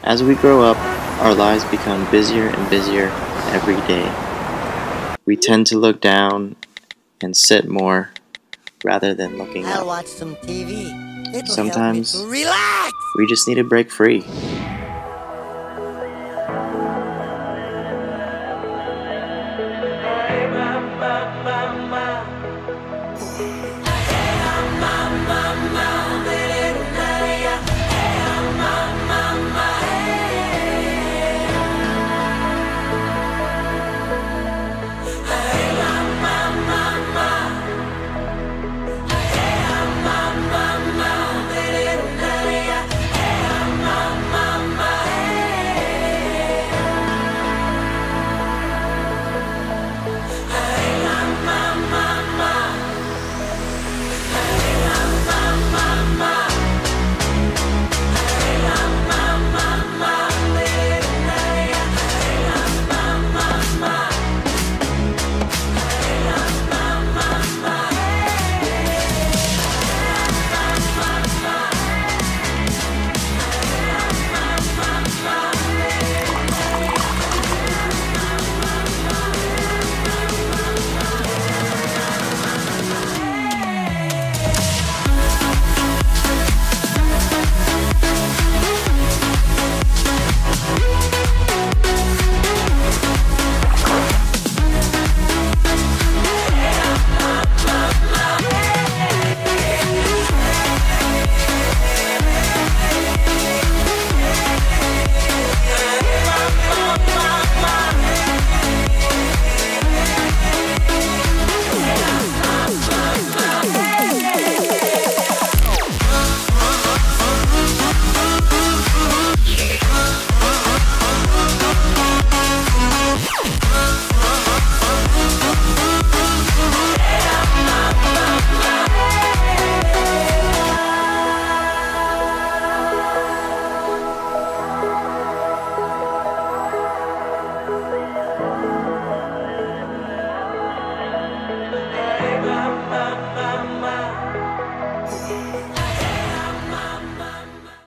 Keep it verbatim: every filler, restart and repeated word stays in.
As we grow up, our lives become busier and busier every day. We tend to look down and sit more rather than looking I'll up. watch some T V. It'll help me Sometimes to relax. we just need to break free.